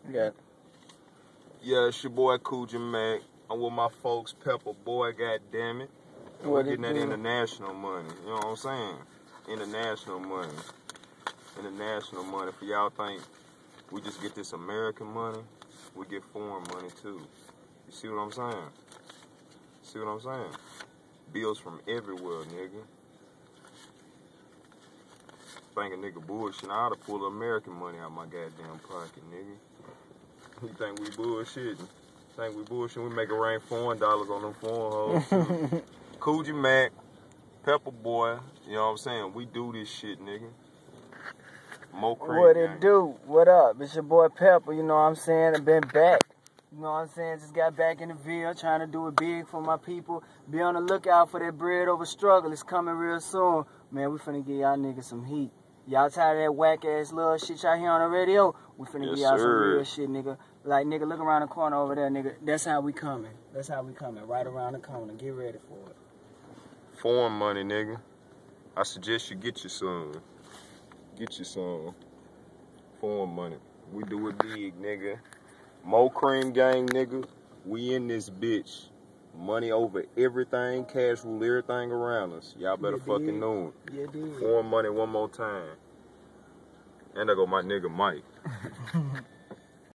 Yeah. Yeah, it's your boy Coogee Mac. I'm with my folks, Pepper Boy, goddammit. And we're getting that international money. You know what I'm saying? International money. International money. For y'all think we just get this American money, we get foreign money too. You see what I'm saying? See what I'm saying? Bills from everywhere, nigga. Think a nigga bullshit. I oughta pull the American money out my goddamn pocket, nigga. You think we bullshitting? Think we bullshitting? We make it rain $4 on them foreign hoes. Coogee Mac, Pepper Boy, you know what I'm saying? We do this shit, nigga. Mo Cream What gang. it do? What up? It's your boy Pepper, you know what I'm saying? I've been back. You know what I'm saying? Just got back in the Ville, trying to do it big for my people. Be on the lookout for that bread over struggle. It's coming real soon. Man, we finna give y'all niggas some heat. Y'all tired of that whack ass little shit y'all hear on the radio? We finna give y'all some real shit, nigga. Like, nigga, look around the corner over there, nigga. That's how we coming. That's how we coming. Right around the corner. Get ready for it. Foreign money, nigga. I suggest you get you some. Get you some. Foreign money. We do it big, nigga. Mo Cream gang, nigga. We in this bitch. Money over everything, cash rule everything around us. Y'all better fucking know it. Yeah, dude. Foreign money one more time. And there go my nigga Mike.